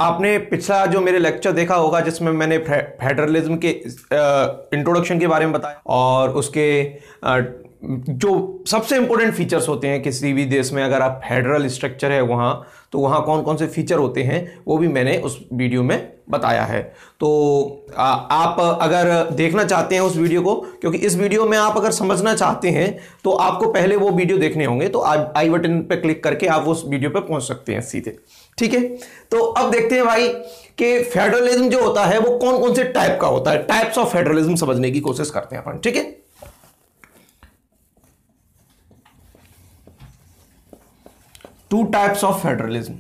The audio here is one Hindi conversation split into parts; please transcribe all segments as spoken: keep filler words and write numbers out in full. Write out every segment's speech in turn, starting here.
आपने पिछला जो मेरे लेक्चर देखा होगा जिसमें मैंने फेडरलिज्म के इंट्रोडक्शन के बारे में बताया और उसके आ, जो सबसे इंपॉर्टेंट फीचर्स होते हैं किसी भी देश में, अगर आप फेडरल स्ट्रक्चर है वहाँ, तो वहाँ कौन कौन से फीचर होते हैं वो भी मैंने उस वीडियो में बताया है। तो आ, आप अगर देखना चाहते हैं उस वीडियो को, क्योंकि इस वीडियो में आप अगर समझना चाहते हैं तो आपको पहले वो वीडियो देखने होंगे, तो आप आई बटन पे क्लिक करके आप उस वीडियो पे पहुंच सकते हैं सीधे। ठीक है, तो अब देखते हैं भाई कि फेडरलिज्म जो होता है वो कौन कौन से टाइप का होता है। टाइप्स ऑफ फेडरलिज्म समझने की कोशिश करते हैं अपन। ठीक है, टू टाइप्स ऑफ फेडरलिज्म।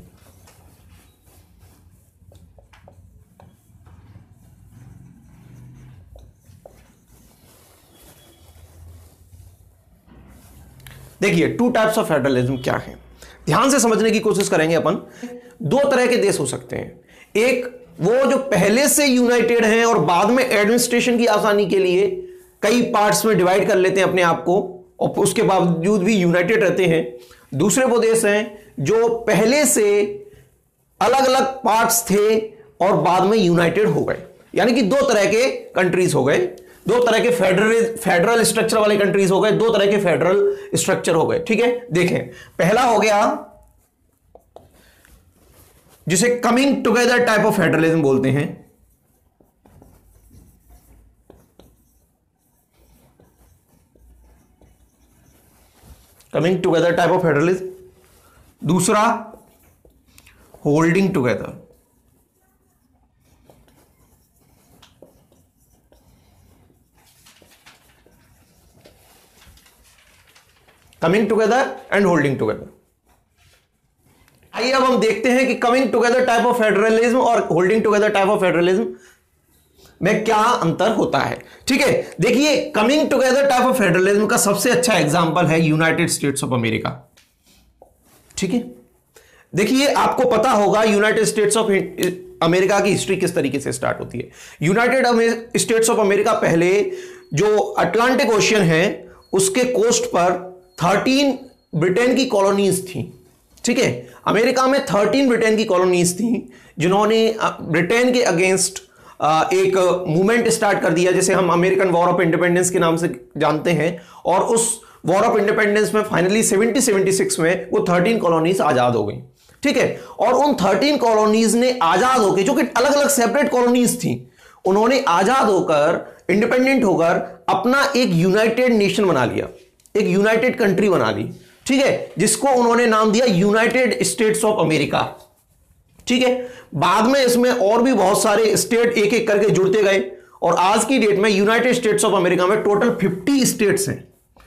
देखिए टू टाइप्स ऑफ फेडरलिज्म क्या है, ध्यान से समझने की कोशिश करेंगे अपन। दो तरह के देश हो सकते हैं, एक वो जो पहले से यूनाइटेड हैं और बाद में एडमिनिस्ट्रेशन की आसानी के लिए कई पार्ट्स में डिवाइड कर लेते हैं अपने आप को और उसके बावजूद भी यूनाइटेड रहते हैं। दूसरे वो देश हैं जो पहले से अलग अलग पार्ट्स थे और बाद में यूनाइटेड हो गए, यानी कि दो तरह के कंट्रीज हो गए, दो तरह के फेडरल फेडरल स्ट्रक्चर वाले कंट्रीज हो गए, दो तरह के फेडरल स्ट्रक्चर हो गए। ठीक है, देखें पहला हो गया जिसे coming together type of federalism बोलते हैं। Coming together type of federalism. दूसरा holding together. Coming together and holding together. आइए अब हम देखते हैं कि coming together type of federalism और holding together type of federalism में क्या अंतर होता है। ठीक है, देखिए coming together type of federalism का सबसे अच्छा एग्जांपल है यूनाइटेड स्टेट्स ऑफ अमेरिका। ठीक है, देखिए आपको पता होगा यूनाइटेड स्टेट्स ऑफ अमेरिका की हिस्ट्री किस तरीके से स्टार्ट होती है। यूनाइटेड स्टेट्स ऑफ अमेरिका पहले जो अटलांटिक ओशियन है उसके कोस्ट पर थर्टीन ब्रिटेन की कॉलोनीज थी। ठीक है, अमेरिका में थर्टीन ब्रिटेन की कॉलोनीज थी जिन्होंने ब्रिटेन के अगेंस्ट एक मूवमेंट स्टार्ट कर दिया जिसे हम अमेरिकन वॉर ऑफ इंडिपेंडेंस के नाम से जानते हैं। और उस वॉर ऑफ इंडिपेंडेंस में फाइनली सेवनटीन सेवेंटी सिक्स में वो थर्टीन कॉलोनीज आजाद हो गई। ठीक है, और उन थर्टीन कॉलोनीज ने आजाद होकर, जो कि अलग अलग सेपरेट कॉलोनीज थी, उन्होंने आजाद होकर इंडिपेंडेंट होकर अपना एक यूनाइटेड नेशन बना लिया, एक यूनाइटेड कंट्री बना ली। ठीक है, जिसको उन्होंने नाम दिया यूनाइटेड स्टेट्स ऑफ अमेरिका। ठीक है, बाद में इसमें और भी बहुत सारे स्टेट एक एक करके जुड़ते गए और आज की डेट में यूनाइटेड स्टेट्स ऑफ अमेरिका में टोटल फिफ्टी स्टेट्स हैं।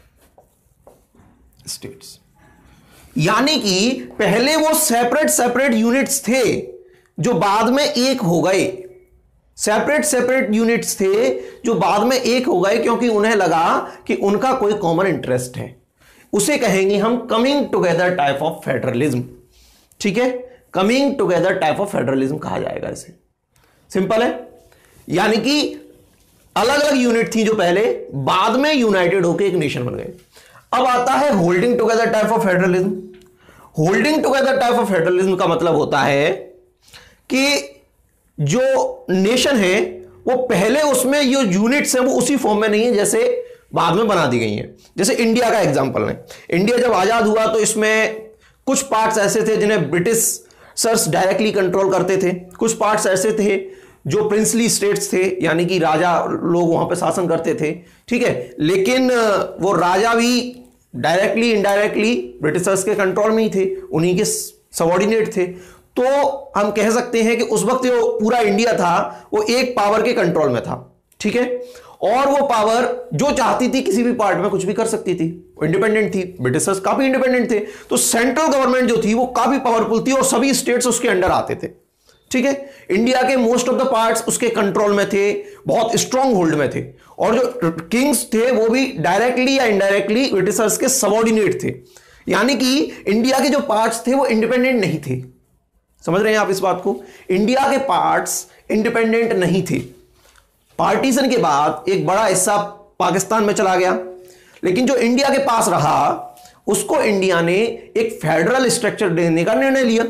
स्टेट्स यानी कि पहले वो सेपरेट सेपरेट यूनिट्स थे जो बाद में एक हो गए। सेपरेट सेपरेट यूनिट्स थे जो बाद में एक हो गए क्योंकि उन्हें लगा कि उनका कोई कॉमन इंटरेस्ट है। उसे कहेंगे हम coming together type of federalism. ठीक है, coming together type of federalism कहा जाएगा इसे। सिंपल है, यानी कि अलग अलग यूनिट थी जो पहले, बाद में यूनाइटेड होकर एक नेशन बन गए। अब आता है holding together type of federalism. Holding together type of federalism का मतलब होता है कि जो नेशन है वो पहले उसमें जो यूनिट्स हैं वो उसी फॉर्म में नहीं है जैसे बाद में बना दी गई हैं। जैसे इंडिया का एग्जांपल है, इंडिया जब आजाद हुआ तो इसमें कुछ पार्ट्स ऐसे थे जिन्हें ब्रिटिशर्स डायरेक्टली कंट्रोल करते थे, कुछ पार्ट्स ऐसे थे जो प्रिंसली स्टेट्स थे, यानी कि राजा लोग वहां पे शासन करते थे। ठीक है, लेकिन वो राजा भी डायरेक्टली इनडायरेक्टली ब्रिटिशर्स के कंट्रोल में ही थे, उन्हीं के सबऑर्डिनेट थे। तो हम कह सकते हैं कि उस वक्त जो पूरा इंडिया था वो एक पावर के कंट्रोल में था। ठीक है, और वो पावर जो चाहती थी किसी भी पार्ट में कुछ भी कर सकती थी, इंडिपेंडेंट थी। ब्रिटिशर्स काफी इंडिपेंडेंट थे, तो सेंट्रल गवर्नमेंट जो थी वो काफी पावरफुल थी और सभी स्टेट्स उसके अंडर आते थे। ठीक है, इंडिया के मोस्ट ऑफ द पार्ट्स उसके कंट्रोल में थे, बहुत स्ट्रॉन्ग होल्ड में थे, और जो किंग्स थे वो भी डायरेक्टली या इनडायरेक्टली ब्रिटिशर्स के सबऑर्डिनेट थे। यानी कि इंडिया के जो पार्ट्स थे वो इंडिपेंडेंट नहीं थे। समझ रहे हैं आप इस बात को? इंडिया के पार्ट्स इंडिपेंडेंट नहीं थे। पार्टीशन के बाद एक बड़ा हिस्सा पाकिस्तान में चला गया, लेकिन जो इंडिया के पास रहा उसको इंडिया ने एक फेडरल स्ट्रक्चर देने का निर्णय लिया।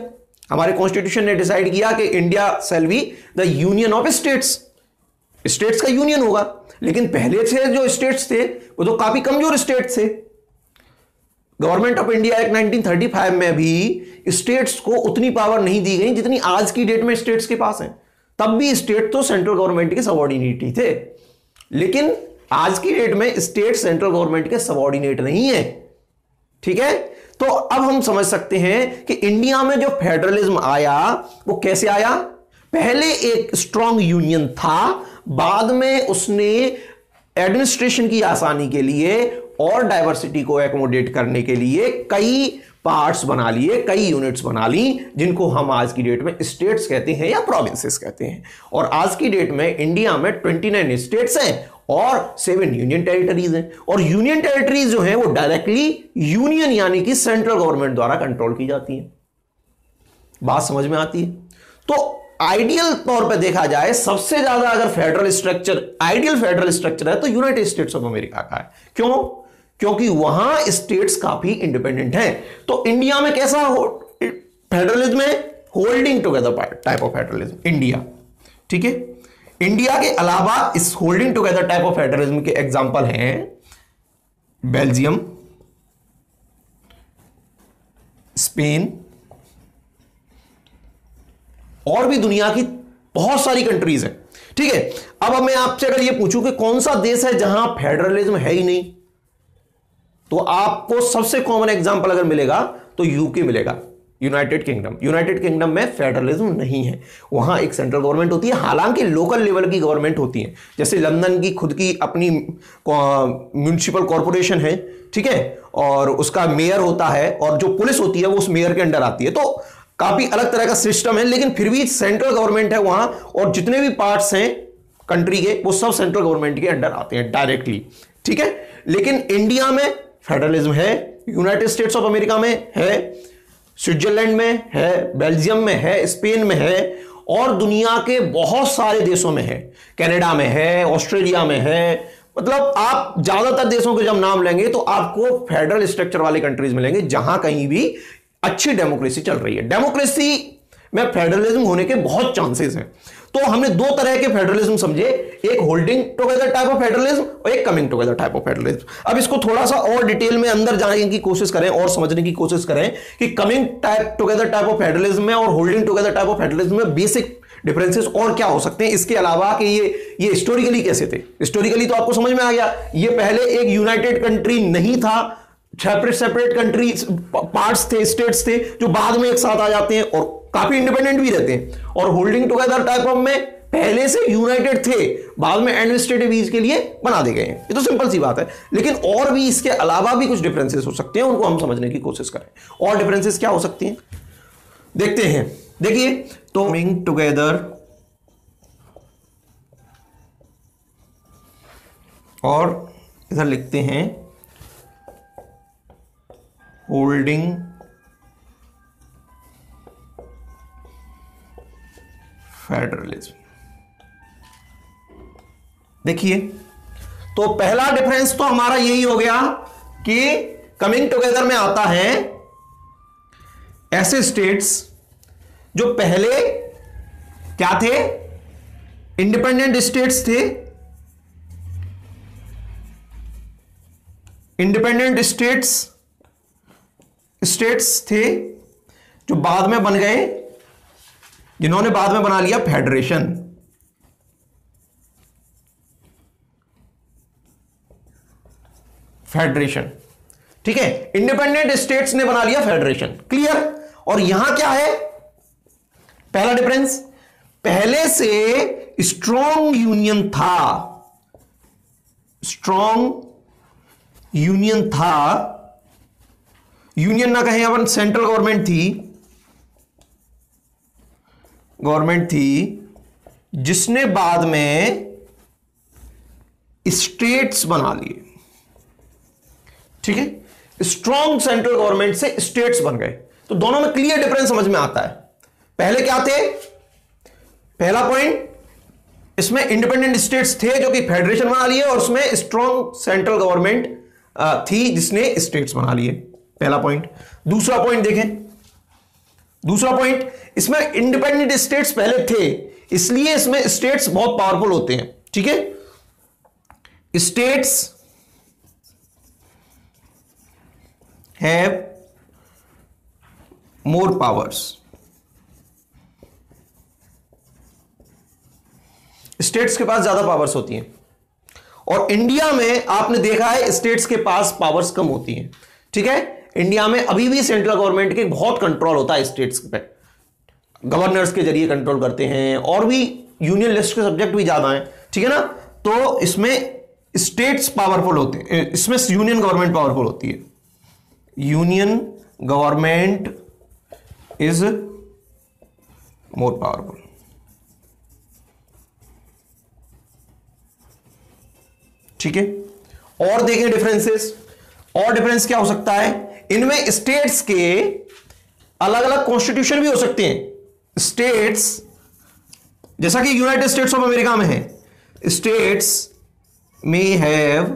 हमारे कॉन्स्टिट्यूशन ने डिसाइड किया कि India shall be the union of states, states का यूनियन होगा। लेकिन पहले से जो स्टेट्स थे वो तो काफी कमजोर स्टेट्स थे। Government of India act nineteen thirty five में भी स्टेट्स को उतनी पावर नहीं दी गई जितनी आज की डेट में स्टेट्स के पास है। तब भी स्टेट तो सेंट्रल गवर्नमेंट के सबऑर्डिनेट ही थे, लेकिन आज की डेट में स्टेट सेंट्रल गवर्नमेंट के सबऑर्डिनेट नहीं है। ठीक है, तो अब हम समझ सकते हैं कि इंडिया में जो फेडरलिज्म आया वो कैसे आया। पहले एक स्ट्रांग यूनियन था, बाद में उसने एडमिनिस्ट्रेशन की आसानी के लिए और डाइवर्सिटी को एकोमोडेट करने के लिए कई पार्ट्स बना लिए, कई यूनिट्स बना ली, जिनको हम आज की डेट में स्टेट्स कहते हैं या प्रोविंसेस कहते हैं। और आज की डेट में इंडिया में उनतीस स्टेट्स हैं और सेवन यूनियन टेरिटरीज हैं। और यूनियन टेरिटरीज जो हैं वो डायरेक्टली यूनियन यानी कि सेंट्रल गवर्नमेंट द्वारा कंट्रोल की जाती है। बात समझ में आती है। तो आइडियल तौर पे देखा जाए, सबसे ज्यादा अगर federal structure, ideal federal structure है तो यूनाइटेड स्टेट्स ऑफ अमेरिका का है। क्यों? क्योंकि वहां स्टेट्स काफी इंडिपेंडेंट हैं। तो इंडिया में कैसा फेडरलिज्म है? Holding together type of federalism India. ठीक है, इंडिया के अलावा इस holding together type of federalism के एग्जांपल हैं बेल्जियम, स्पेन और भी दुनिया की बहुत सारी कंट्रीज हैं। ठीक है, अब मैं आपसे अगर यह पूछूं कि कौन सा देश है जहां फेडरलिज्म है ही नहीं, तो आपको सबसे कॉमन एग्जांपल अगर मिलेगा तो यूके मिलेगा, यूनाइटेड किंगडम। यूनाइटेड किंगडम में फेडरलिज्म नहीं है, वहां एक सेंट्रल गवर्नमेंट होती है, हालांकि लोकल लेवल की गवर्नमेंट होती है। जैसे लंदन की खुद की अपनी म्युनिसिपल कॉर्पोरेशन है, ठीक है, और उसका मेयर होता है और जो पुलिस होती है वो उस मेयर के अंडर आती है। तो काफी अलग तरह का सिस्टम है, लेकिन फिर भी सेंट्रल गवर्नमेंट है वहां, और जितने भी पार्ट्स हैं कंट्री के वो सब सेंट्रल गवर्नमेंट के अंडर आते हैं डायरेक्टली। ठीक है, लेकिन इंडिया में फेडरलिज्म है, यूनाइटेड स्टेट्स ऑफ अमेरिका में है, स्विट्जरलैंड में है, बेल्जियम में है, स्पेन में है, और दुनिया के बहुत सारे देशों में है, कनाडा में है, ऑस्ट्रेलिया में है। मतलब आप ज्यादातर देशों के जब नाम लेंगे तो आपको फेडरल स्ट्रक्चर वाले कंट्रीज मिलेंगे जहां कहीं भी अच्छी डेमोक्रेसी चल रही है। डेमोक्रेसी में फेडरलिज्म होने के बहुत चांसेस हैं। तो हमने दो तरह के फेडरलिज्म समझे, एक holding together type of federalism और एक coming together type of federalism. अब इसको थोड़ा सा और डिटेल में अंदर जाने की कोशिश करें और समझने की कोशिश करें कि coming type together type of federalism में और holding together type of federalism में बेसिक डिफरेंसेस और क्या हो सकते हैं, इसके अलावा कि ये ये हिस्टोरिकली कैसे थे। हिस्टोरिकली तो आपको समझ में आ गया, ये पहले एक यूनाइटेड कंट्री नहीं था, सेपरेट सेपरेट कंट्री पार्ट्स थे, स्टेट्स थे, जो बाद में एक साथ आ जाते हैं और काफी इंडिपेंडेंट भी रहते हैं। और होल्डिंग टुगेदर टाइप ऑफ में पहले से यूनाइटेड थे, बाद में एडमिनिस्ट्रेटिव ईज के लिए बना दिए गए हैं। ये तो सिंपल सी बात है, लेकिन और भी इसके अलावा भी कुछ डिफरेंसेस हो सकते हैं, उनको हम समझने की कोशिश करें। और डिफरेंसेस क्या हो सकती हैं देखते हैं। देखिए, तो कमिंग टुगेदर और इधर लिखते हैं होल्डिंग फेडरलिज्म। देखिए, तो पहला डिफरेंस तो हमारा यही हो गया कि कमिंग टुगेदर में आता है ऐसे स्टेट्स जो पहले क्या थे, इंडिपेंडेंट स्टेट्स थे, इंडिपेंडेंट स्टेट्स स्टेट्स थे जो बाद में बन गए, जिन्होंने बाद में बना लिया फेडरेशन। फेडरेशन, ठीक है, इंडिपेंडेंट स्टेट्स ने बना लिया फेडरेशन। क्लियर? और यहां क्या है पहला डिफरेंस, पहले से स्ट्रॉन्ग यूनियन था, स्ट्रॉन्ग यूनियन था, यूनियन ना कहें अपन, सेंट्रल गवर्नमेंट थी, गवर्नमेंट थी जिसने बाद में स्टेट्स बना लिए। ठीक है, स्ट्रॉन्ग सेंट्रल गवर्नमेंट से स्टेट्स बन गए। तो दोनों में क्लियर डिफरेंस समझ में आता है। पहले क्या थे, पहला पॉइंट, इसमें इंडिपेंडेंट स्टेट्स थे जो कि फेडरेशन बना लिए, और उसमें स्ट्रॉन्ग सेंट्रल गवर्नमेंट थी जिसने स्टेट्स बना लिए। पहला पॉइंट। दूसरा पॉइंट देखें, दूसरा पॉइंट, इसमें इंडिपेंडेंट स्टेट्स पहले थे, इसलिए इसमें स्टेट्स बहुत पावरफुल होते हैं। ठीक है, states have more powers, states के पास ज्यादा पावर्स होती हैं, और इंडिया में आपने देखा है स्टेट्स के पास पावर्स कम होती हैं। ठीक है, इंडिया में अभी भी सेंट्रल गवर्नमेंट के बहुत कंट्रोल होता है स्टेट्स पे, गवर्नर्स के जरिए कंट्रोल करते हैं, और भी यूनियन लिस्ट के सब्जेक्ट भी ज्यादा हैं। ठीक है ना, तो इसमें स्टेट्स पावरफुल होते हैं, इसमें यूनियन गवर्नमेंट पावरफुल होती है। Union government is more powerful. ठीक है, और देखें डिफरेंसेस, और डिफरेंस क्या हो सकता है, इनमें स्टेट्स के अलग अलग कॉन्स्टिट्यूशन भी हो सकते हैं। स्टेट्स जैसा कि यूनाइटेड स्टेट्स ऑफ अमेरिका में है, states may have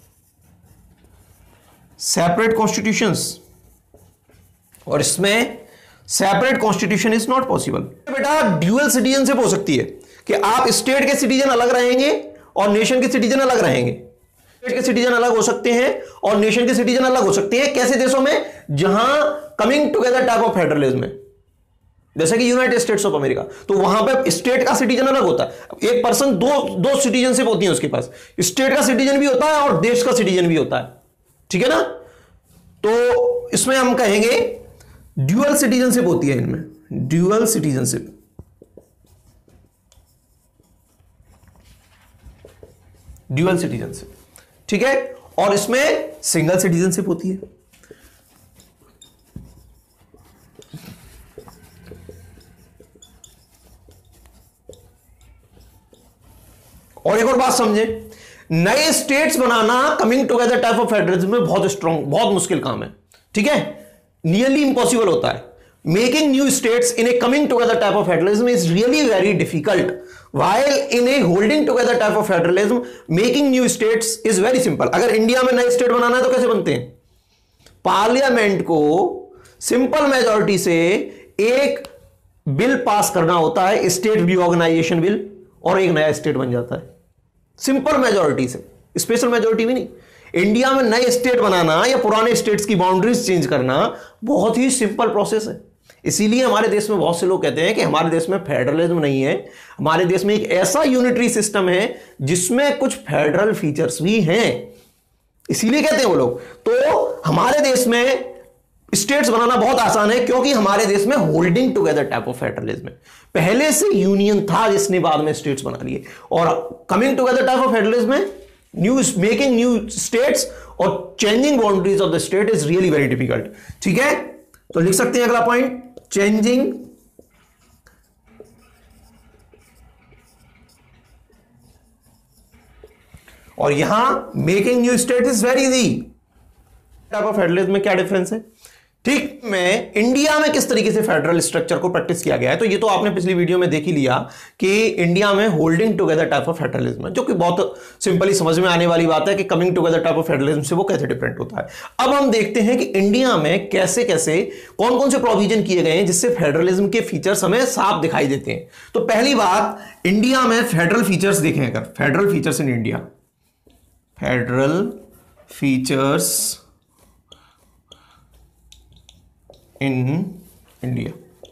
separate constitutions, और इसमें separate constitution is not possible. बेटा ड्यूअल सिटीजनशिप हो सकती है कि आप स्टेट के सिटीजन अलग रहेंगे और नेशन के सिटीजन अलग रहेंगे। स्टेट के सिटीजन अलग हो सकते हैं और नेशन के सिटीजन अलग हो सकते हैं। कैसे देशों में, जहां coming together type of federalism है, जैसे कि यूनाइटेड स्टेट्स ऑफ अमेरिका, तो वहां पे स्टेट का सिटीजन अलग होता है। एक पर्सन दो दो सिटीजनशिप होती है उसके पास, स्टेट का सिटीजन भी होता है और देश का सिटीजन भी होता है। ठीक है ना, तो इसमें हम कहेंगे ड्यूअल सिटीजनशिप होती है इनमें, ड्यूअल सिटीजनशिप। ड्यूअल सिटीजनशिप, ठीक है, और इसमें सिंगल सिटीजनशिप होती है। और एक और बात समझे, नए स्टेट्स बनाना coming together type of federalism में बहुत स्ट्रॉन्ग, बहुत मुश्किल काम है। ठीक है, नियरली इंपॉसिबल होता है। Making new states in a coming together type of federalism is really very difficult, while in a holding together type of federalism making new states is very simple. अगर इंडिया में नए स्टेट बनाना है तो कैसे बनते हैं, पार्लियामेंट को सिंपल मेजॉरिटी से एक बिल पास करना होता है, स्टेट रिऑर्गेनाइजेशन बिल, और एक नया स्टेट बन जाता है सिंपल मेजॉरिटी से, स्पेशल मेजॉरिटी भी नहीं। इंडिया में नए स्टेट बनाना या पुराने स्टेट्स की बाउंड्रीज चेंज करना बहुत ही सिंपल प्रोसेस है। इसीलिए हमारे देश में बहुत से लोग कहते हैं कि हमारे देश में फेडरलिज्म नहीं है, हमारे देश में एक ऐसा यूनिटरी सिस्टम है जिसमें कुछ फेडरल फीचर्स भी हैं, इसीलिए कहते हैं वो लोग। तो हमारे देश में स्टेट्स बनाना बहुत आसान है क्योंकि हमारे देश में holding together type of federalism है। पहले से यूनियन था जिसने बाद में स्टेट्स बना लिए, और coming together type of federalism में न्यू मेकिंग न्यू स्टेट्स और changing boundaries of the state is really very difficult. ठीक है, तो लिख सकते हैं अगला पॉइंट, चेंजिंग और यहां making new state is very easy. Type of federalism में क्या डिफरेंस है, ठीक, में इंडिया में किस तरीके से फेडरल स्ट्रक्चर को प्रैक्टिस किया गया है, तो ये तो आपने पिछली वीडियो में देख ही लिया कि इंडिया में holding together type of federalism है, जो कि बहुत सिंपली समझ में आने वाली बात है कि coming together type of federalism से वो कैसे डिफरेंट होता है। अब हम देखते हैं कि इंडिया में कैसे कैसे कौन कौन से प्रोविजन किए गए हैं जिससे फेडरलिज्म के फीचर्स हमें साफ दिखाई देते हैं। तो पहली बात, इंडिया में फेडरल फीचर्स देखें, अगर federal features in India, federal features in India,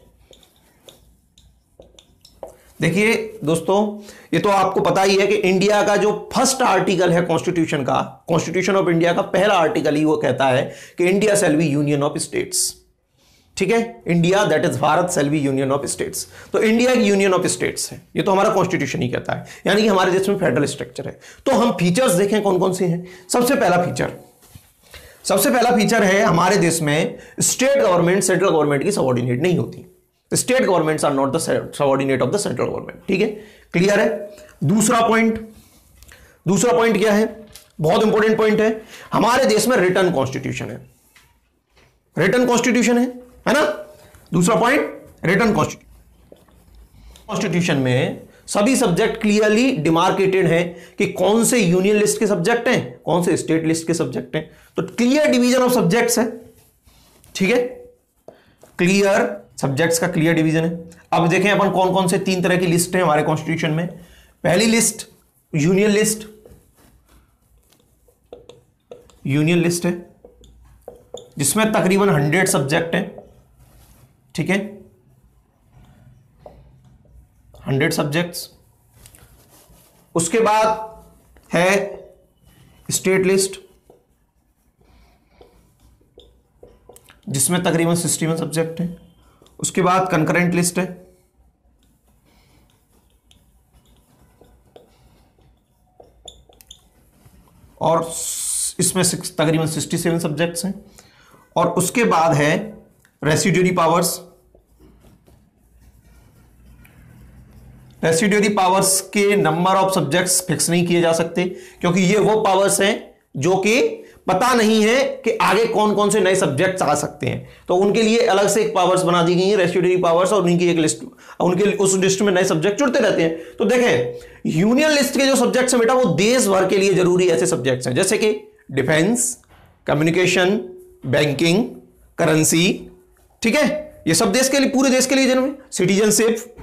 देखिए दोस्तों, ये तो आपको पता ही है कि इंडिया का जो फर्स्ट आर्टिकल है कॉन्स्टिट्यूशन का, कॉन्स्टिट्यूशन ऑफ इंडिया का पहला आर्टिकल ही वो कहता है कि India shall be union of states. ठीक है, India that is Bharat shall be union of states. तो इंडिया की यूनियन ऑफ स्टेट्स है, ये तो हमारा कॉन्स्टिट्यूशन ही कहता है, यानी कि हमारे देश में फेडरल स्ट्रक्चर है। तो हम फीचर्स देखें कौन कौन से हैं। सबसे पहला फीचर सबसे पहला फीचर है, हमारे देश में स्टेट गवर्नमेंट सेंट्रल गवर्नमेंट की सबऑर्डिनेट नहीं होती। State governments are not the subordinate of the central government. ठीक है, क्लियर है। दूसरा पॉइंट दूसरा पॉइंट क्या है, बहुत इंपॉर्टेंट पॉइंट है, हमारे देश में रिटर्न कॉन्स्टिट्यूशन है, रिटर्न कॉन्स्टिट्यूशन है है ना। दूसरा पॉइंट, रिटर्न कॉन्स्टिट्यूशन कॉन्स्टिट्यूशन में सभी सब्जेक्ट क्लियरली डिमार्केटेड हैं कि कौन से यूनियन लिस्ट के सब्जेक्ट हैं, कौन से स्टेट लिस्ट के सब्जेक्ट हैं। तो क्लियर डिवीजन ऑफ सब्जेक्ट्स है। ठीक है, क्लियर सब्जेक्ट्स का क्लियर डिवीजन है। अब देखें अपन कौन कौन से तीन तरह की लिस्ट है हमारे कॉन्स्टिट्यूशन में। पहली list union list, union list है जिसमें तकरीबन हंड्रेड सब्जेक्ट हैं, ठीक है, हंड्रेड सब्जेक्ट्स। उसके बाद है स्टेट लिस्ट जिसमें तकरीबन सिक्सटी वन सब्जेक्ट हैं। उसके बाद कंकरेंट लिस्ट है, और इसमें तकरीबन सिक्सटी सेवन सब्जेक्ट्स हैं। और उसके बाद है रेसिड्यूरी पावर्स। रेसिड्यूरी पावर्स के नंबर ऑफ सब्जेक्ट्स फिक्स नहीं किए जा सकते, क्योंकि ये वो पावर्स हैं जो कि पता नहीं है कि आगे कौन कौन से नए सब्जेक्ट्स आ सकते हैं, तो उनके लिए अलग से एक पावर्स बना दी गई है, रेसिड्यूरी पावर्स, और उनकी एक लिस्ट, उनके उस लिस्ट में नए सब्जेक्ट जुड़ते रहते हैं। तो देखें यूनियन लिस्ट के जो सब्जेक्ट्स हैं बेटा वो देश भर के लिए जरूरी ऐसे सब्जेक्ट्स हैं, जैसे कि डिफेंस, कम्युनिकेशन, बैंकिंग, करेंसी, ठीक है, ये सब देश के लिए, पूरे देश के लिए जरूरी। सिटीजनशिप,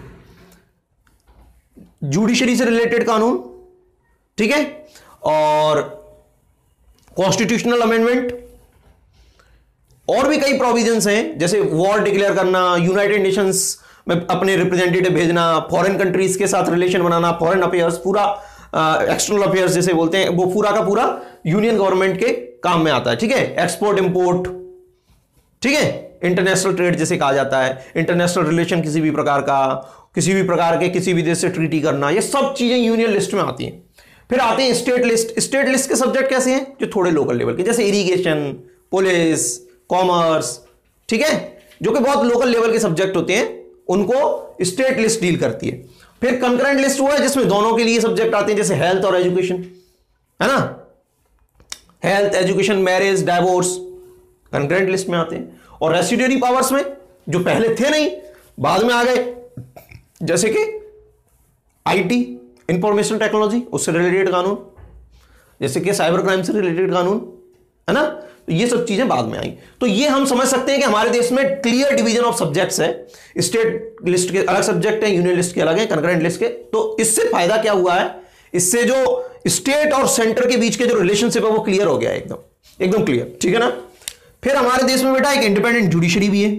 जुडिशरी से रिलेटेड कानून, ठीक है, और कॉन्स्टिट्यूशनल अमेंडमेंट, और भी कई प्रोविजंस हैं, जैसे वॉर डिक्लेयर करना, यूनाइटेड नेशंस में अपने रिप्रेजेंटेटिव भेजना, फॉरेन कंट्रीज के साथ रिलेशन बनाना, फॉरेन अफेयर्स, पूरा एक्सटर्नल अफेयर्स जैसे बोलते हैं, वो पूरा का पूरा यूनियन गवर्नमेंट के काम में आता है, ठीक है। एक्सपोर्ट इंपोर्ट, ठीक है, इंटरनेशनल ट्रेड जैसे कहा जाता है, इंटरनेशनल रिलेशन किसी भी प्रकार का, किसी भी प्रकार के किसी भी देश से ट्रीटी करना, ये सब चीजें यूनियन लिस्ट में आती हैं। फिर आते हैं स्टेट लिस्ट। स्टेट लिस्ट के सब्जेक्ट कैसे हैं, जो थोड़े लोकल लेवल के, जैसे इरिगेशन, पुलिस, कॉमर्स, ठीक है, जो कि बहुत लोकल लेवल के सब्जेक्ट होते हैं, उनको स्टेट लिस्ट डील करती है। फिर कंकरेंट लिस्ट हुआ है जिसमें दोनों के लिए सब्जेक्ट आते हैं, जैसे हेल्थ और एजुकेशन, है ना, health, education, marriage, divorce concurrent list में आते हैं। और रेसिड्यूरी पावर्स में जो पहले थे नहीं, बाद में आ गए, जैसे कि आईटी, इंफॉर्मेशन टेक्नोलॉजी, उससे रिलेटेड कानून, जैसे कि साइबर क्राइम से रिलेटेड कानून, है ना, तो ये सब चीजें बाद में आई। तो ये हम समझ सकते हैं कि हमारे देश में क्लियर डिवीजन ऑफ सब्जेक्ट्स है। स्टेट लिस्ट के अलग सब्जेक्ट हैं, यूनियन लिस्ट के अलग हैं, कंकरेंट लिस्ट के। तो इससे फायदा क्या हुआ है, इससे जो स्टेट और सेंटर के बीच के जो रिलेशनशिप है वो क्लियर हो गया है, एकदम एकदम क्लियर, ठीक है ना। फिर हमारे देश में बेटा एक इंडिपेंडेंट जुडिशरी भी है,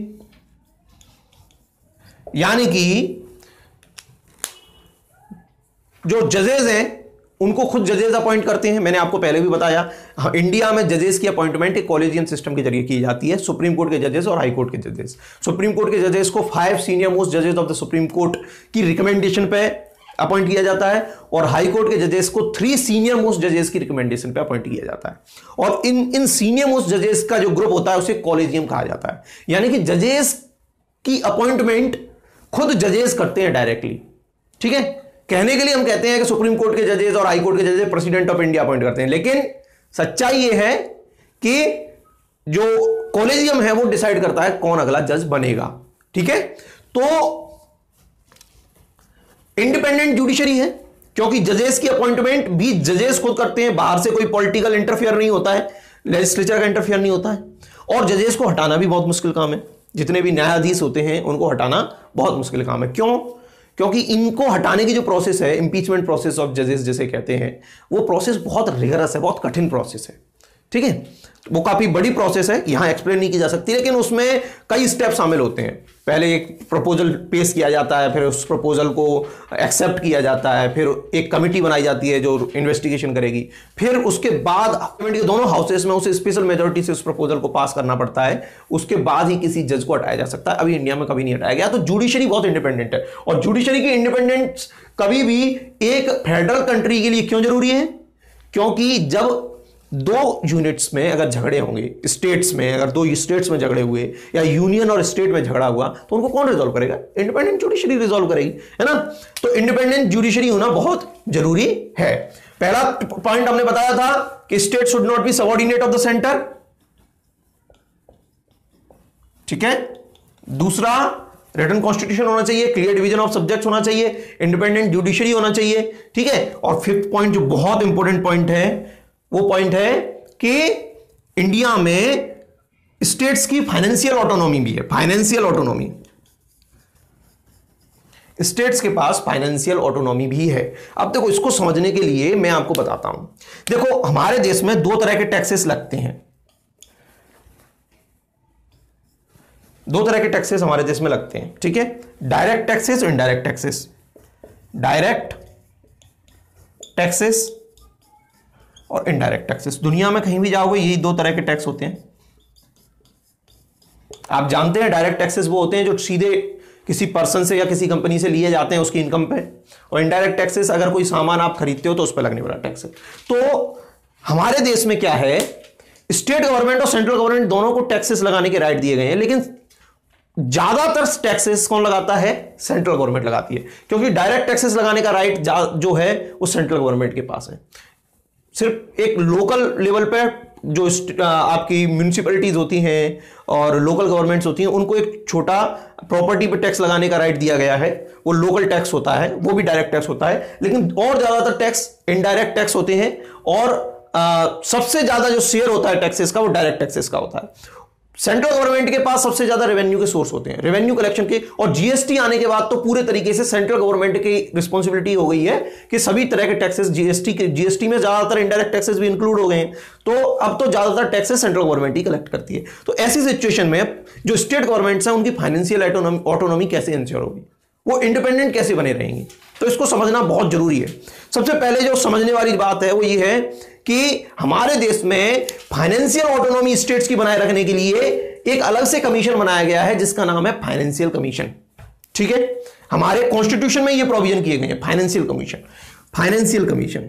यानी कि जो जजेस हैं उनको खुद जजेस अपॉइंट करते हैं। मैंने आपको पहले भी बताया, हाँ, इंडिया में जजेस की अपॉइंटमेंट एक कॉलेजियम सिस्टम के जरिए की जाती है। सुप्रीम कोर्ट के जजेस और हाई कोर्ट के जजेस, सुप्रीम कोर्ट के जजेस को फाइव सीनियर मोस्ट जजेस ऑफ द सुप्रीम कोर्ट की रिकमेंडेशन पे अपॉइंट किया जाता है, और हाई कोर्ट के जजेस को थ्री सीनियर मोस्ट जजेस की रिकमेंडेशन पे अपॉइंट किया जाता है। और इन इन सीनियर मोस्ट जजेस का जो ग्रुप होता है उसे कॉलेजियम कहा जाता है, यानी कि जजेस की अपॉइंटमेंट खुद जजेस करते हैं डायरेक्टली, ठीक है। कहने के लिए हम कहते हैं कि सुप्रीम कोर्ट के जजेस और हाई कोर्ट के जजेस प्रेसिडेंट ऑफ इंडिया अपॉइंट करते हैं, लेकिन सच्चाई यह है कि जो कॉलेजियम है वो डिसाइड करता है कौन अगला जज बनेगा, ठीक है। तो इंडिपेंडेंट जुडिशरी है, क्योंकि जजेस की अपॉइंटमेंट भी जजेस खुद करते हैं, बाहर से कोई पॉलिटिकल इंटरफेयर नहीं होता है, लेजिस्लेचर का इंटरफेयर नहीं होता है। और जजेस को हटाना भी बहुत मुश्किल काम है, जितने भी न्यायाधीश होते हैं उनको हटाना बहुत मुश्किल काम है। क्यों? क्योंकि इनको हटाने की जो प्रोसेस है, इंपीचमेंट प्रोसेस ऑफ जजेस जिसे कहते हैं, वो प्रोसेस बहुत रिगरस है, बहुत कठिन प्रोसेस है, ठीक है। वो काफी बड़ी प्रोसेस है, यहां एक्सप्लेन नहीं की जा सकती, लेकिन उसमें कई स्टेप शामिल होते हैं। पहले एक प्रपोजल पेश किया जाता है, फिर उस प्रपोजल को एक्सेप्ट किया जाता है, फिर एक कमिटी बनाई जाती है जो इन्वेस्टिगेशन करेगी, फिर उसके बाद पार्लियामेंट के दोनों हाउसेस में उसे स्पेशल मेजोरिटी से उस प्रपोजल को पास करना पड़ता है, उसके बाद ही किसी जज को हटाया जा सकता है। अभी इंडिया में कभी नहीं हटाया गया। तो जुडिशरी बहुत इंडिपेंडेंट है, और जुडिशरी की इंडिपेंडेंस कभी भी एक फेडरल कंट्री के लिए क्यों जरूरी है? क्योंकि जब दो यूनिट्स में अगर झगड़े होंगे, स्टेट्स में अगर दो स्टेट्स में झगड़े हुए या यूनियन और स्टेट में झगड़ा हुआ, तो उनको कौन रिजॉल्व करेगा? इंडिपेंडेंट जुडिशरी रिजॉल्व करेगी, है ना। तो इंडिपेंडेंट जुडिशरी होना बहुत जरूरी है। पहला पॉइंट हमने बताया था कि state should not be subordinate of the centre, ठीक है। दूसरा, रिटन कॉन्स्टिट्यूशन होना चाहिए, क्लियर डिवीजन ऑफ सब्जेक्ट्स होना चाहिए, इंडिपेंडेंट जुडिशरी होना चाहिए, ठीक है। और फिफ्थ पॉइंट जो बहुत इंपॉर्टेंट पॉइंट है, वो पॉइंट है कि इंडिया में स्टेट्स की फाइनेंशियल ऑटोनॉमी भी है, फाइनेंशियल ऑटोनॉमी, स्टेट्स के पास फाइनेंशियल ऑटोनॉमी भी है। अब देखो, इसको समझने के लिए मैं आपको बताता हूं। देखो, हमारे देश में दो तरह के टैक्सेस लगते हैं, दो तरह के टैक्सेस हमारे देश में लगते हैं, ठीक है, डायरेक्ट टैक्सेस और इनडायरेक्ट टैक्सेस। डायरेक्ट टैक्सेस और इनडायरेक्ट टैक्सेस, दुनिया में कहीं भी जाओगे यही दो तरह के टैक्स होते हैं। आप जानते हैं डायरेक्ट टैक्सेस वो होते हैं जो सीधे किसी पर्सन से या किसी कंपनी से लिए जाते हैं उसकी इनकम पे, और इनडायरेक्ट टैक्सेस अगर कोई सामान आप खरीदते हो तो उस पर लगने वाला टैक्स है। तो हमारे देश में क्या है, स्टेट गवर्नमेंट और सेंट्रल गवर्नमेंट दोनों को टैक्सेस लगाने के राइट दिए गए हैं, लेकिन ज्यादातर टैक्सेस कौन लगाता है, सेंट्रल गवर्नमेंट लगाती है, क्योंकि डायरेक्ट टैक्सेस लगाने का राइट जो है वो सेंट्रल गवर्नमेंट के पास है। सिर्फ एक लोकल लेवल पे जो आपकी म्यूनिसिपैलिटीज होती हैं और लोकल गवर्नमेंट्स होती हैं उनको एक छोटा प्रॉपर्टी पे टैक्स लगाने का राइट दिया गया है, वो लोकल टैक्स होता है, वो भी डायरेक्ट टैक्स होता है, लेकिन और ज्यादातर टैक्स इनडायरेक्ट टैक्स होते हैं, और आ, सबसे ज्यादा जो शेयर होता है टैक्सेस का वो डायरेक्ट टैक्सेस का होता है। सेंट्रल गवर्नमेंट के पास सबसे ज्यादा रेवेन्यू के सोर्स होते हैं, रेवेन्यू कलेक्शन के, और जीएसटी आने के बाद तो पूरे तरीके से सेंट्रल गवर्नमेंट की रिस्पांसिबिलिटी हो गई है कि सभी तरह के टैक्सेस, जीएसटी के जीएसटी में ज्यादातर इनडायरेक्ट टैक्सेस भी इंक्लूड हो गए हैं, तो अब तो ज्यादातर टैक्सेस सेंट्रल गवर्नमेंट ही कलेक्ट करती है। तो ऐसी सिचुएशन में जो स्टेट गवर्नमेंट्स हैं उनकी फाइनेंशियल ऑटोनॉमी कैसे इंश्योर होगी, वो इंडिपेंडेंट कैसे बने रहेंगी, तो इसको समझना बहुत जरूरी है। सबसे पहले जो समझने वाली बात है वो ये है कि हमारे देश में फाइनेंशियल ऑटोनॉमी स्टेट्स की बनाए रखने के लिए एक अलग से कमीशन बनाया गया है जिसका नाम है फाइनेंशियल कमीशन, ठीक है। हमारे कॉन्स्टिट्यूशन में ये प्रोविजन किए गए हैं, financial commission. Financial commission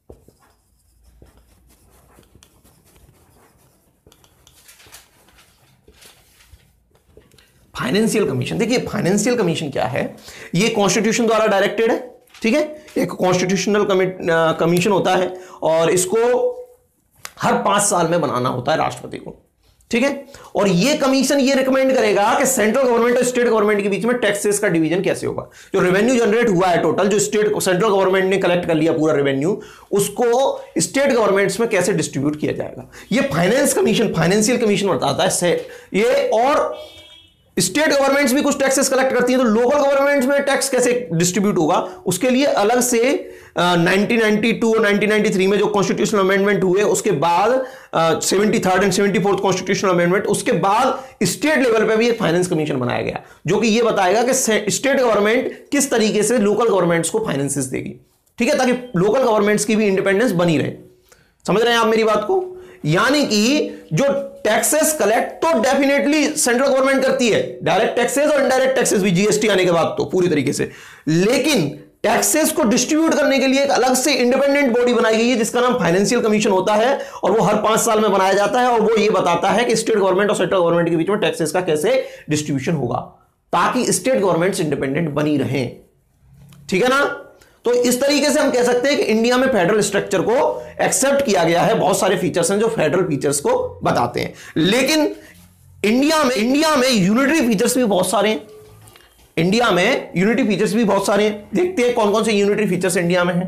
financial commission देखिए, फाइनेंशियल कमीशन क्या है, ये कॉन्स्टिट्यूशन द्वारा डायरेक्टेड है, ठीक है, एक कॉन्स्टिट्यूशनल कमीशन होता है और इसको हर पांच साल में बनाना होता है राष्ट्रपति को, ठीक है। और ये कमीशन ये रिकमेंड करेगा कि सेंट्रल गवर्नमेंट और स्टेट गवर्नमेंट के बीच में टैक्सेस का डिवीजन कैसे होगा, जो रेवेन्यू जनरेट हुआ है टोटल, जो स्टेट सेंट्रल गवर्नमेंट ने कलेक्ट कर लिया पूरा रेवेन्यू, उसको स्टेट गवर्नमेंट्स में कैसे डिस्ट्रीब्यूट किया जाएगा, ये फाइनेंस कमीशन, फाइनेंशियल कमीशन बताता है ये। और स्टेट गवर्नमेंट्स भी कुछ टैक्सेस कलेक्ट करती हैं, तो लोकल गवर्नमेंट्स में टैक्स कैसे डिस्ट्रीब्यूट होगा, उसके लिए अलग से नाइनटीन नाइंटी टू और नाइनटीन नाइंटी थ्री में जो कॉन्स्टिट्यूशनल अमेंडमेंट हुए, उसके बाद seventy third and seventy fourth constitutional amendment, उसके बाद स्टेट लेवल पे भी एक फाइनेंस कमीशन बनाया गया जो कि ये बताएगा कि स्टेट गवर्नमेंट किस तरीके से लोकल गवर्नमेंट्स को फाइनेंसेस देगी, ठीक है, ताकि लोकल गवर्नमेंट्स की भी इंडिपेंडेंस बनी रहे। समझ रहे हैं आप मेरी बात को? यानी कि जो टैक्सेस कलेक्ट तो डेफिनेटली सेंट्रल गवर्नमेंट करती है, डायरेक्ट टैक्सेस और इनडायरेक्ट टैक्सेस भी जीएसटी आने के बाद तो पूरी तरीके से, लेकिन टैक्सेस को डिस्ट्रीब्यूट करने के लिए एक अलग से इंडिपेंडेंट बॉडी बनाई गई है जिसका नाम फाइनेंशियल कमीशन होता है, और वो हर पांच साल में बनाया जाता है, और वो ये बताता है कि स्टेट गवर्नमेंट और सेंट्रल गवर्नमेंट के बीच में टैक्सेस का कैसे डिस्ट्रीब्यूशन होगा ताकि स्टेट गवर्नमेंट्स इंडिपेंडेंट बनी रहें, ठीक है ना। तो इस तरीके से हम कह सकते हैं कि इंडिया में फेडरल स्ट्रक्चर को एक्सेप्ट किया गया है, बहुत सारे फीचर्स हैं जो फेडरल फीचर्स को बताते हैं, लेकिन इंडिया में इंडिया में यूनिटरी फीचर्स भी बहुत सारे हैं, इंडिया में यूनिटरी फीचर्स भी बहुत सारे हैं। देखते हैं कौन कौन से यूनिटरी फीचर्स इंडिया में हैं।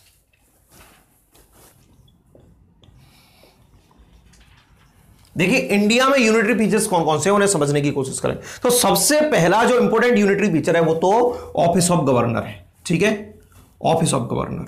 देखिए इंडिया में यूनिटरी फीचर्स कौन कौन से हैं, उन्हें समझने की कोशिश करें। तो सबसे पहला जो इंपॉर्टेंट यूनिटरी फीचर है वो तो ऑफिस ऑफ गवर्नर है, ठीक है, ऑफिस ऑफ गवर्नर।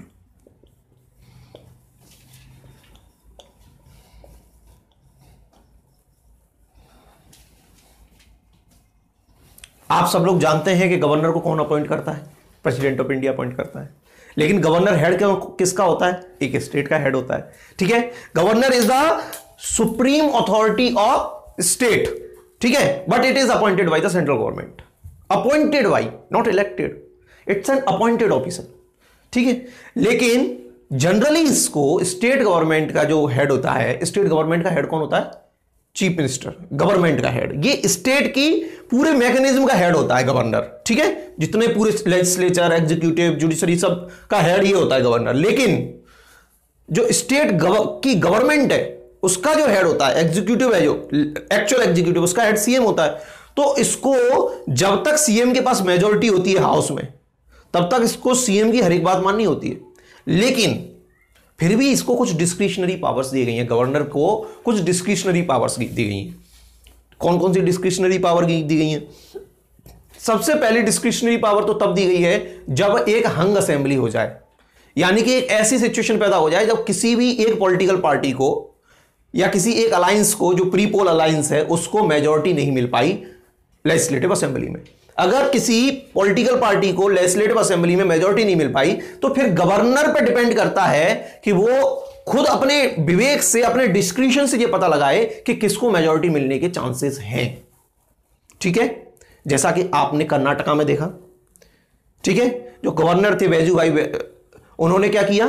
आप सब लोग जानते हैं कि गवर्नर को कौन अपॉइंट करता है, प्रेसिडेंट ऑफ इंडिया अपॉइंट करता है, लेकिन गवर्नर हेड किसका होता है, एक स्टेट का हेड होता है, ठीक है। Governor is the supreme authority of state, ठीक है, but it is appointed by the central government, appointed by, not elected, it's an appointed officer, ठीक है। लेकिन जनरली इसको स्टेट गवर्नमेंट का जो हेड होता है, स्टेट गवर्नमेंट का हेड कौन होता है, चीफ मिनिस्टर, गवर्नमेंट का हेड, ये स्टेट की पूरे मैकेनिज्म का हेड होता है गवर्नर, ठीक है, जितने पूरे लेजिस्लेचर, एग्जीक्यूटिव, जुडिशरी सब का हेड ये होता है गवर्नर। लेकिन जो स्टेट गव, की गवर्नमेंट है उसका जो हेड होता है, एग्जीक्यूटिव है, जो एक्चुअल एग्जीक्यूटिव, उसका हेड सीएम होता है। तो इसको जब तक सीएम के पास मेजोरिटी होती है हाउस में, तब तक इसको सीएम की हर एक बात माननी होती है, लेकिन फिर भी इसको कुछ डिस्क्रिशनरी पावर्स दी गई हैं, गवर्नर को कुछ डिस्क्रिशनरी पावर्स दी गई हैं। कौन कौन सी डिस्क्रिशनरी पावर दी गई हैं? सबसे पहली डिस्क्रिशनरी पावर तो तब दी गई है जब एक हंग असेंबली हो जाए, यानी कि एक ऐसी सिचुएशन पैदा हो जाए जब किसी भी एक पॉलिटिकल पार्टी को या किसी एक अलायंस को, जो प्री पोल अलायंस है, उसको मेजॉरिटी नहीं मिल पाई लेजिस्लेटिव असेंबली में। अगर किसी पॉलिटिकल पार्टी को लेजिस्लेटिव असेंबली में मेजॉरिटी नहीं मिल पाई तो फिर गवर्नर पर डिपेंड करता है कि वो खुद अपने विवेक से, अपने डिस्क्रिशन से ये पता लगाए कि किसको मेजॉरिटी मिलने के चांसेस हैं। ठीक है, जैसा कि आपने कर्नाटका में देखा। ठीक है, जो गवर्नर थे वैजूभाई, उन्होंने क्या किया,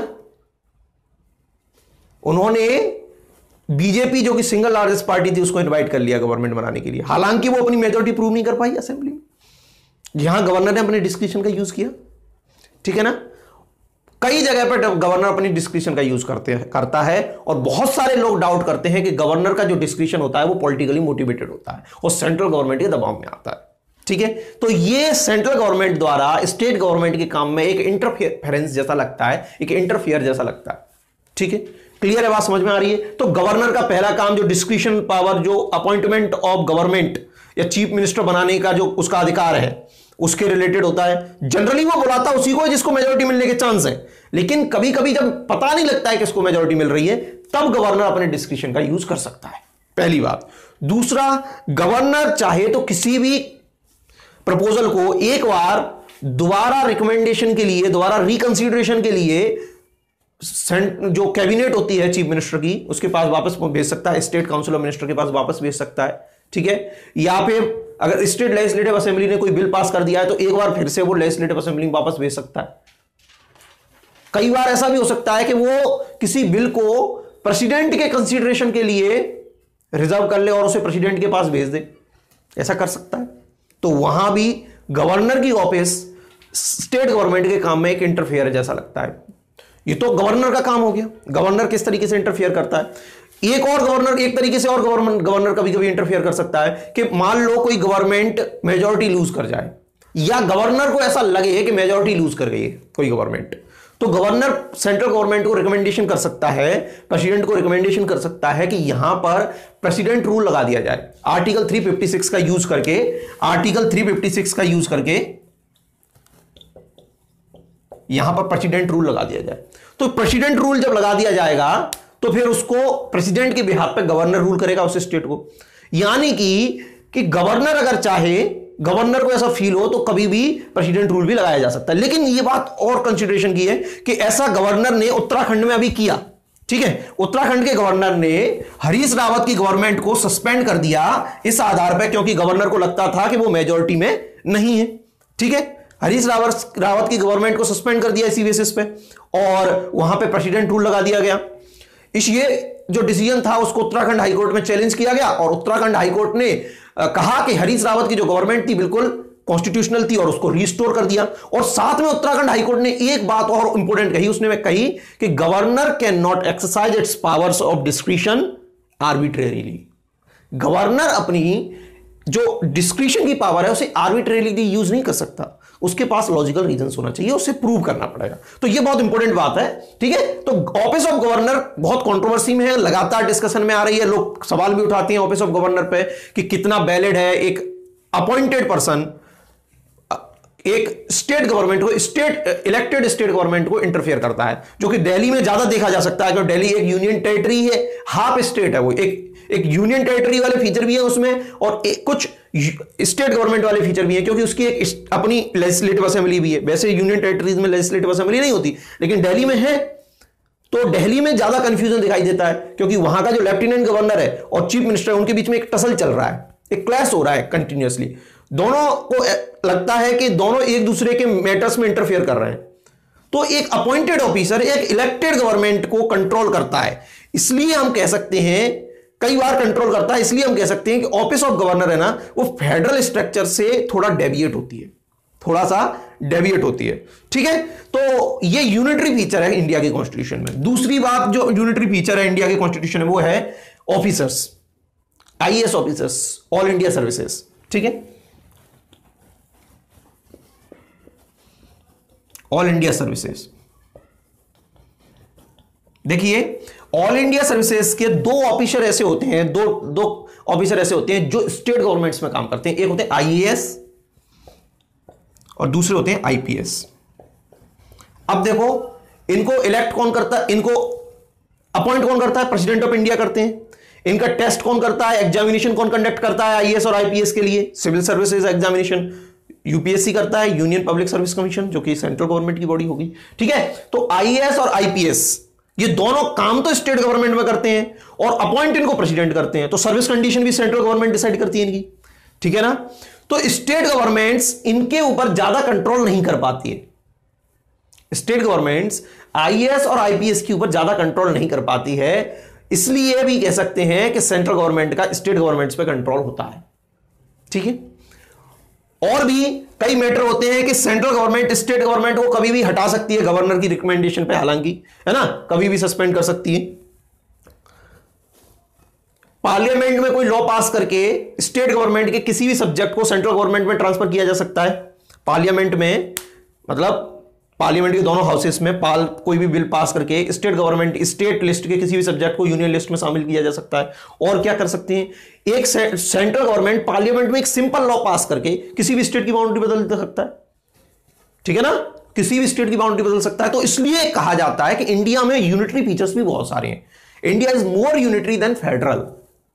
उन्होंने बीजेपी जो कि सिंगल लार्जेस्ट पार्टी थी उसको इनवाइट कर लिया गवर्नमेंट बनाने के लिए, हालांकि वो अपनी मेजॉरिटी प्रूव नहीं कर पाई असेंबली में। यहां गवर्नर ने अपने डिस्क्रिशन का यूज किया। ठीक है ना, कई जगह पर गवर्नर अपनी डिस्क्रिशन का यूज करते हैं करता है और बहुत सारे लोग डाउट करते हैं कि गवर्नर का जो डिस्क्रिशन होता है वो पॉलिटिकली मोटिवेटेड होता है और सेंट्रल गवर्नमेंट के दबाव में आता है। ठीक है, तो ये सेंट्रल गवर्नमेंट द्वारा स्टेट गवर्नमेंट के काम में एक इंटरफेरेंस जैसा लगता है, एक इंटरफियर जैसा लगता है। ठीक है, क्लियर है, बात समझ में आ रही है। तो गवर्नर का पहला काम, जो डिस्क्रिशन पावर, जो अपॉइंटमेंट ऑफ गवर्नमेंट या चीफ मिनिस्टर बनाने का जो उसका अधिकार है, उसके रिलेटेड होता है। जनरली वो बुलाता उसी को जिसको मेजॉरिटी मिलने के चांस है, लेकिन कभी कभी जब पता नहीं लगता है किसको मेजॉरिटी मिल रही है, तब गवर्नर अपने डिस्क्रिशन का यूज कर सकता है, पहली बात। दूसरा, गवर्नर चाहे तो किसी भी प्रपोजल को एक बार दोबारा रिकमेंडेशन के लिए, दोबारा रिकंसीडरेशन के लिए जो कैबिनेट होती है चीफ मिनिस्टर की, उसके पास वापस भेज सकता है, स्टेट काउंसिल ऑफ मिनिस्टर के पास वापस भेज सकता है। ठीक है, या फिर अगर स्टेट लेजिस्लेटिव असेंबली ने कोई बिल पास कर दिया है तो एक बार फिर से वो लेजिस्लेटिव असेंबली में वापस भेज सकता है। कई बार ऐसा भी हो सकता है कि वो किसी बिल को प्रेसिडेंट के कंसीडरेशन के लिए रिजर्व कर ले और उसे प्रेसिडेंट के पास भेज दे, ऐसा कर सकता है। तो वहां भी गवर्नर की ऑफिस स्टेट गवर्नमेंट के काम में एक इंटरफेयर जैसा लगता है। ये तो गवर्नर का काम हो गया, गवर्नर किस तरीके से इंटरफेयर करता है। एक और गवर्नर, एक तरीके से और गवर्नमेंट गवर्नर कभी कभी इंटरफेयर कर सकता है कि मान लो कोई गवर्नमेंट मेजॉरिटी लूज कर जाए, या गवर्नर को ऐसा लगे कि मेजॉरिटी लूज कर गई है कोई गवर्नमेंट, तो गवर्नर सेंट्रल गवर्नमेंट को रिकमेंडेशन कर सकता है, प्रेसिडेंट को रिकमेंडेशन कर सकता है कि यहां पर प्रेसिडेंट रूल लगा दिया जाए, आर्टिकल तीन सौ छप्पन का यूज करके, आर्टिकल तीन सौ छप्पन का यूज करके यहां पर प्रेसिडेंट रूल लगा दिया जाए। तो प्रेसिडेंट रूल जब लगा दिया जाएगा तो फिर उसको प्रेसिडेंट के बिहाफ पे गवर्नर रूल करेगा उस स्टेट को। यानी कि कि गवर्नर अगर चाहे, गवर्नर को ऐसा फील हो तो कभी भी प्रेसिडेंट रूल भी लगाया जा सकता है। लेकिन यह बात और कंसीडरेशन की है कि ऐसा गवर्नर ने उत्तराखंड में अभी किया। ठीक है, उत्तराखंड के गवर्नर ने हरीश रावत की गवर्नमेंट को सस्पेंड कर दिया इस आधार पर, क्योंकि गवर्नर को लगता था कि वो मेजॉरिटी में नहीं है। ठीक है, हरीश रावत रावत की गवर्नमेंट को सस्पेंड कर दिया इसी बेसिस पे और वहां पे प्रेसिडेंट रूल लगा दिया गया। इस ये जो डिसीजन था उसको उत्तराखंड हाईकोर्ट में चैलेंज किया गया और उत्तराखंड हाईकोर्ट ने कहा कि हरीश रावत की जो गवर्नमेंट थी बिल्कुल कॉन्स्टिट्यूशनल थी और उसको रिस्टोर कर दिया। और साथ में उत्तराखंड हाईकोर्ट ने एक बात और इंपॉर्टेंट कही, उसने में कही कि governor can not exercise its powers of discretion arbitrarily. Governor अपनी जो डिस्क्रिशन की पावर है उसे आर्बिट्रेरीली यूज नहीं कर सकता, उसके पास लॉजिकल रीजंस होना चाहिए, उसे प्रूव करना पड़ेगा। तो ये बहुत इंपॉर्टेंट बात है। ठीक है, तो ऑफिस ऑफ गवर्नर बहुत कंट्रोवर्सी में है, लगातार डिस्कशन में आ रही है, लोग सवाल भी उठाते हैं ऑफिस ऑफ गवर्नर पे कि कितना वैलिड है एक अपॉइंटेड पर्सन एक स्टेट गवर्नमेंट को, स्टेट इलेक्टेड स्टेट गवर्नमेंट को इंटरफेयर करता है, जो कि दिल्ली में ज्यादा देखा जा सकता है क्योंकि दिल्ली एक यूनियन टेरिटरी है, हाफ स्टेट है, वो एक एक यूनियन टेरिटरी वाले फीचर भी है उसमें और एक कुछ स्टेट गवर्नमेंट वाले फीचर भी है, क्योंकि उसकी एक अपनी लेजिस्लेटिव असेंबली भी है। वैसे यूनियन टेरिटरीज में लेजिस्लेटिव असेंबली नहीं होती, लेकिन दिल्ली में है। तो दिल्ली में ज्यादा कंफ्यूजन दिखाई देता है क्योंकि वहां का जो लेफ्टिनेंट गवर्नर है और चीफ मिनिस्टर है उनके बीच में एक टसल चल रहा है, एक क्लैश हो रहा है कंटिन्यूअसली। दोनों को लगता है कि दोनों एक दूसरे के मैटर्स में इंटरफेयर कर रहे हैं। तो एक अपॉइंटेड ऑफिसर एक इलेक्टेड गवर्नमेंट को कंट्रोल करता है, इसलिए हम कह सकते हैं, कई बार कंट्रोल करता है, इसलिए हम कह सकते हैं कि ऑफिस ऑफ गवर्नर है ना, वो फेडरल स्ट्रक्चर से थोड़ा डेविएट होती है, थोड़ा सा डेविएट होती है। ठीक है, तो ये यूनिटरी फीचर है इंडिया के कॉन्स्टिट्यूशन में। दूसरी बात जो यूनिटरी फीचर है इंडिया के कॉन्स्टिट्यूशन में वो है officers, IAS officers, all India services. ठीक है, ऑल इंडिया सर्विसेज, देखिए ऑल इंडिया सर्विसेज के दो ऑफिसर ऐसे होते हैं, दो दो ऑफिसर ऐसे होते हैं जो स्टेट गवर्नमेंट्स में काम करते हैं। एक होते हैं आईएएस, और दूसरे होते हैं आईपीएस। अब देखो, इनको इलेक्ट कौन करता है, इनको अपॉइंट कौन करता है, प्रेसिडेंट ऑफ इंडिया करते हैं। इनका टेस्ट कौन करता है, एग्जामिनेशन कौन कंडक्ट करता है आईएएस और आईपीएस के लिए, सिविल सर्विसेज एग्जामिनेशन यूपीएससी करता है, यूनियन पब्लिक सर्विस कमीशन, जो कि सेंट्रल गवर्नमेंट की बॉडी होगी, ठीक है। तो आईएएस और आईपीएस ये दोनों काम तो स्टेट गवर्नमेंट में करते हैं और अपॉइंट इनको प्रेसिडेंट करते हैं। तो सर्विस कंडीशन भी सेंट्रल गवर्नमेंट डिसाइड करती है इनकी, ठीक है ना। तो स्टेट गवर्नमेंट्स इनके ऊपर ज्यादा कंट्रोल नहीं कर पाती है। स्टेट गवर्नमेंट्स आईएएस और आईपीएस के ऊपर ज्यादा कंट्रोल नहीं कर पाती है, इसलिए भी कह सकते हैं कि सेंट्रल गवर्नमेंट का स्टेट गवर्नमेंट्स पे कंट्रोल होता है, ठीक है। और भी कई मैटर होते हैं कि सेंट्रल गवर्नमेंट स्टेट गवर्नमेंट को कभी भी हटा सकती है गवर्नर की रिकमेंडेशन पे, हालांकि, है ना, कभी भी सस्पेंड कर सकती है। पार्लियामेंट में कोई लॉ पास करके स्टेट गवर्नमेंट के किसी भी सब्जेक्ट को सेंट्रल गवर्नमेंट में ट्रांसफर किया जा सकता है। पार्लियामेंट में मतलब पार्लियामेंट के दोनों हाउसेस में पाल कोई भी बिल पास करके स्टेट गवर्नमेंट स्टेट लिस्ट के किसी भी सब्जेक्ट को यूनियन लिस्ट में शामिल किया जा सकता है। और क्या कर सकते हैं, एक से, सेंट्रल गवर्नमेंट पार्लियामेंट में एक सिंपल लॉ पास करके किसी भी स्टेट की बाउंड्री बदल सकता है, ठीक है ना, किसी भी स्टेट की बाउंड्री बदल सकता है। तो इसलिए कहा जाता है कि इंडिया में यूनिटरी फीचर्स भी बहुत सारे हैं। India is more unitary than federal.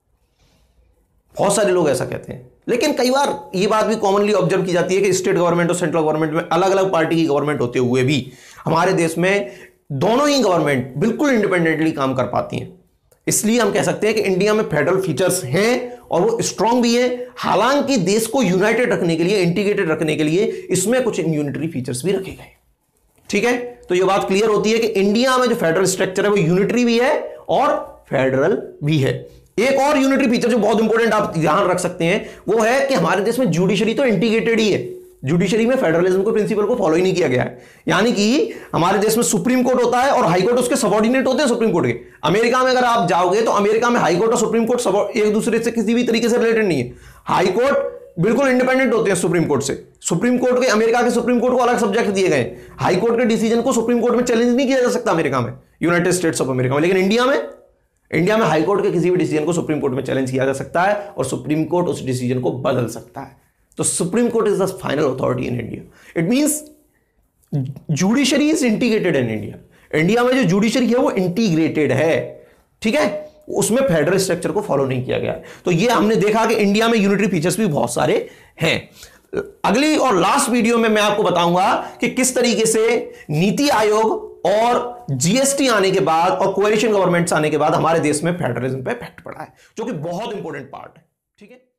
बहुत सारे लोग ऐसा कहते हैं, लेकिन कई बार ये बात भी कॉमनली ऑब्जर्व की जाती है कि स्टेट गवर्नमेंट और सेंट्रल गवर्नमेंट में अलग अलग पार्टी की गवर्नमेंट होते हुए भी हमारे देश में दोनों ही गवर्नमेंट बिल्कुल इंडिपेंडेंटली काम कर पाती हैं। इसलिए हम कह सकते हैं कि इंडिया में फेडरल फीचर्स हैं और वो स्ट्रांग भी है। हालांकि देश को यूनाइटेड रखने के लिए, इंटीग्रेटेड रखने के लिए इसमें कुछ यूनिटरी फीचर्स भी रखे गए, ठीक है। तो ये बात क्लियर होती है कि इंडिया में जो फेडरल स्ट्रक्चर है वो यूनिटरी भी है और फेडरल भी है। एक और यूनिटरी फीचर जो बहुत इंपॉर्टेंट आप ध्यान रख सकते हैं वो है कि हमारे देश में जुडिशरी तो इंटीग्रेटेड ही है। जुडिशरी में फेडरलिज्म को प्रिंसिपल को फॉलो ही नहीं किया गया है। यानी कि हमारे देश में सुप्रीम कोर्ट होता है और हाई कोर्ट उसके सबऑर्डिनेट होते हैं सुप्रीम कोर्ट के। अमेरिका में अगर आप जाओगे तो अमेरिका में हाई कोर्ट और सुप्रीम कोर्ट एक दूसरे से किसी भी तरीके से रिलेटेड नहीं है। हाई कोर्ट बिल्कुल इंडिपेंडेंट होते हैं सुप्रीम कोर्ट से। सुप्रीम कोर्ट के, अमेरिका के सुप्रीम कोर्ट को अलग सब्जेक्ट दिए गए। हाई कोर्ट के डिसीजन को सुप्रीम कोर्ट में चैलेंज नहीं किया जा सकता अमेरिका में, यूनाइटेड स्टेट्स ऑफ अमेरिका में। लेकिन इंडिया में इंडिया में हाई कोर्ट के किसी भी डिसीजन को सुप्रीम कोर्ट में चैलेंज किया जा सकता है और सुप्रीम कोर्ट उस डिसीजन को बदल सकता है। तो supreme court is the final authority in India. It means judiciary is integrated in India. India में जो जुडिशरी है वो इंटीग्रेटेड है, ठीक है, उसमें फेडरल स्ट्रक्चर को फॉलो नहीं किया गया। तो ये हमने देखा कि इंडिया में यूनिटरी फीचर्स भी बहुत सारे हैं। अगली और लास्ट वीडियो में मैं आपको बताऊंगा कि किस तरीके से नीति आयोग और जीएसटी आने के बाद और कोएलिशन गवर्नमेंट्स आने के बाद हमारे देश में फेडरलिज्म पे इफेक्ट पड़ा है, जो कि बहुत इंपॉर्टेंट पार्ट है, ठीक है।